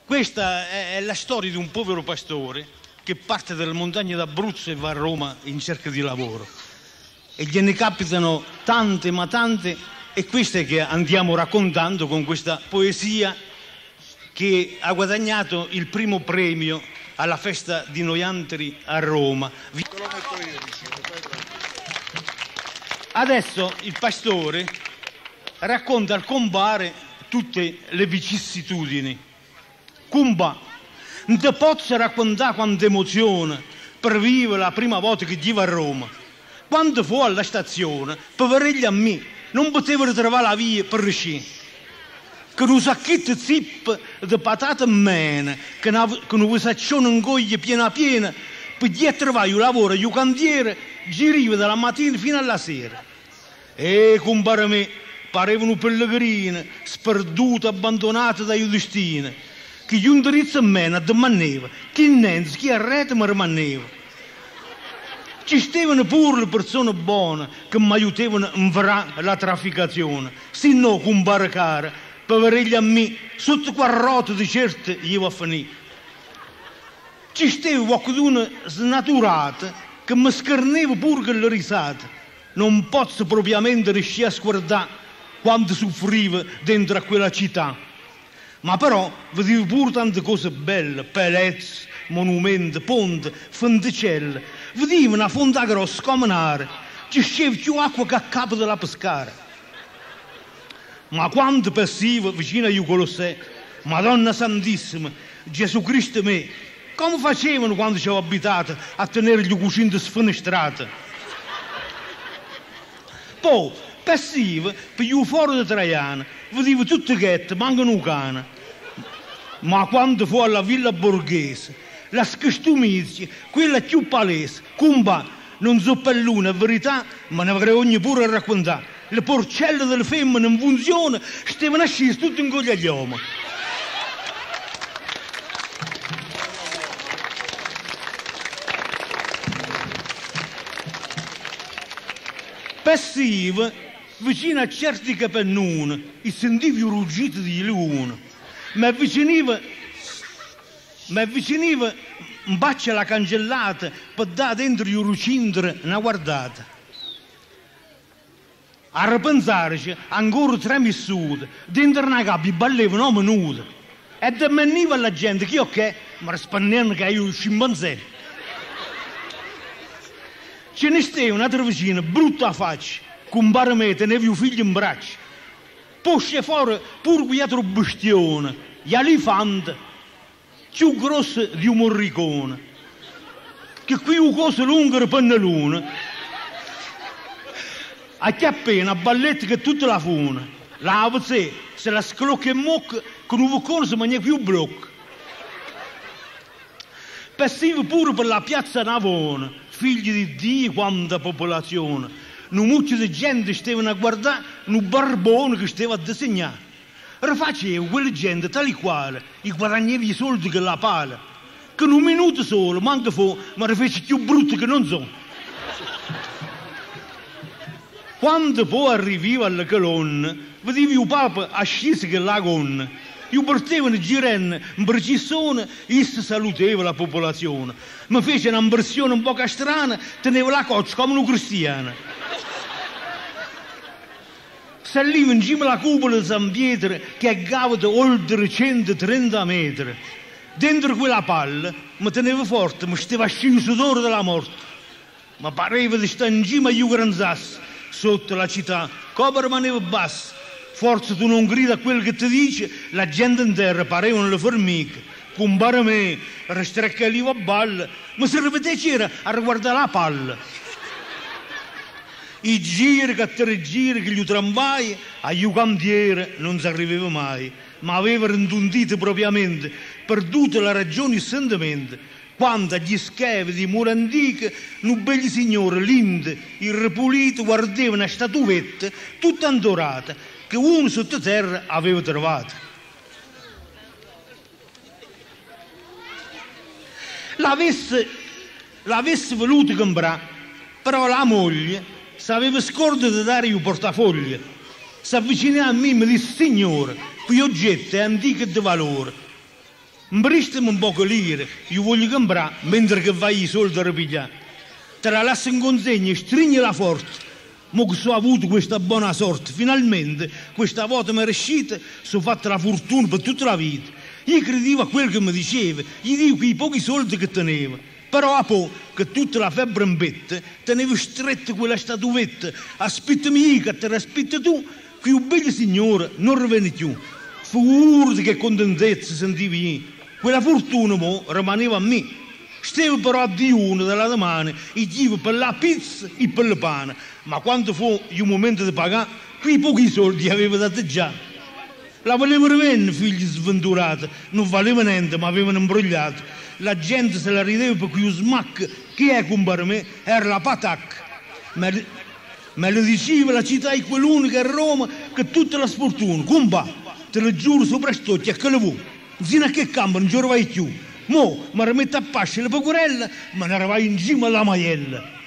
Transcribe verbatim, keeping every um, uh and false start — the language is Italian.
Questa è la storia di un povero pastore che parte dalle montagne d'Abruzzo e va a Roma in cerca di lavoro. E gliene capitano tante ma tante, e queste che andiamo raccontando con questa poesia che ha guadagnato il primo premio alla festa di Noiantri a Roma. Adesso il pastore racconta al compare tutte le vicissitudini. Cumba, non ti posso raccontare quanta emozione per vivere la prima volta che gli va a Roma. Quando fu alla stazione, poverelli a me, non potevano trovare la via per uscire. Con un sacchetto zip di patate in mano, con un saccione in goglia piena piena, per gli trovare un lavoro io cantiere, giriva dalla mattina fino alla sera. E compare me, parevano pellegrini, sperduti, abbandonati dai destini, che gli indirizzo in mano domandava chi innanzi, chi a rete mi rimaneva. Ci stavano pure le persone buone che mi aiutavano a inverare la trafficazione, se no, compare cara, poverelli a me, sotto quarrotte di certo gli va a finire. Ci stava qualcuno snaturata che mi scarneva pure con le risate. Non posso propriamente riuscire a scordare quanto soffriva dentro a quella città. Ma però vedevo pure tante cose belle, palazzi, monumenti, ponti, fonticelle. Vedevo una fonda grossa come un'area, ci sceva più acqua che a capo della pescara. Ma quando passivo vicino a Colosseo, Madonna Santissima, Gesù Cristo me, come facevano quando ci avevo abitato a tenere gli cucini sfinestrati? Poi, passivo, per gli fuori di Traiano, vedevo tutte ghette, mancano un cane. Ma quando fu alla Villa Borghese, la scostumizia, quella più palese, cumba, non so per l'una, è verità, ma ne avrei ogni pure a raccontare. Le porcelle delle femmine in funzione stavano scese tutte in goglia agli uomini. Passivo, vicino a certi capannoni, e sentivo i ruggiti di luna. Mi avviciniva, mi avviciniva un bacio alla cancellata per dare dentro i rucindri una guardata. A ripensarci, ancora tre missute, dentro una gabbia ballevano un minuto. E domaniva alla gente che io che, mi rispondendo che io un scimpanzé. Ce ne stava un'altra vicina, brutta faccia, con me teneva il figlio in braccio. Poi c'è fuori pure quell'altro bestione, gli elefante, più grosso di un morricone, che qui un coso lungo e pannellone, a che appena a balletta che tutta la fune, la avze, se la sclocca in mocca, con un boccone si mangia più blocco. Passivo pure per la piazza Navona, figli di Dio, quanta popolazione. Non mucchio di gente stavano a guardare un barbone che stava a disegnare. Rifacevo quella gente tale quale, e guadagnava i soldi che la pala, che in un minuto solo, manca fu, ma li fece più brutti che non so. Quando poi arrivivo alle colonne, vedevo il Papa asceso che la gonna. Io portavano girando in processione e si salutava la popolazione. Mi fece un'impressione un po' strana, teneva la coccia come un cristiano. Salivo in cima alla cupola di San Pietro che aggava oltre centotrenta metri. Dentro quella palla mi teneva forte, mi stava asciutto il sudore della morte. Mi pareva di stare in cima agli Ucranzassi, sotto la città, come rimaneva basso. Forse tu non grida a quello che ti dice, la gente in terra parevano le formiche. Compare me, restreccalivo a balla, ma si ripeteva a riguardare la palla. I giri che tre giri che gli tramvai, agli cantieri non si arrivava mai, ma aveva ridondito propriamente, perduto la ragione e il sentimento, quando agli scavi di mura antiche, un bel signore lindo, irrepulito, guardava una statuetta tutta andorata, che uno sottoterra aveva trovato. L'avesse, l'avesse voluto comprare, però la moglie s'aveva scordato di dare il portafoglio. Si avvicinò a me e mi disse: signore, qui oggetto è antico e di valore. Prestami un poco lire, io voglio comprare mentre che vai i soldi a ripigliare. Te la lascio in consegna e stringi la forte. Mo che so avuto questa buona sorte, finalmente questa volta mi è riuscita, sono fatta la fortuna per tutta la vita. Io credevo a quel che mi diceva, gli dico che i pochi soldi che teneva. Però a po' che tutta la febbre in bette, tenevo stretta quella statuetta, aspettami che te l'aspetti tu, che un bel signore non riviene più. Figurati che contentezza sentivi io. Quella fortuna mo rimaneva a me. Stavo però a digiuno dalla domani e gli per la pizza e per il pane. Ma quando fu il momento di pagare, quei pochi soldi avevo dato già. La volevo rivenire, figli sventurati, non valeva niente, ma avevano imbrogliato. La gente se la rideva per quei smack, che è compare me? Era la patacca. Me, me lo diceva la città è quell'unica a Roma che tutta la sfortuna. Compa, te lo giuro sopra sto, che le vuoi. Zina a che campo non ci vai più. Mo mi rimetto a pasce le pecorelle, ma ne vai in cima alla maiella.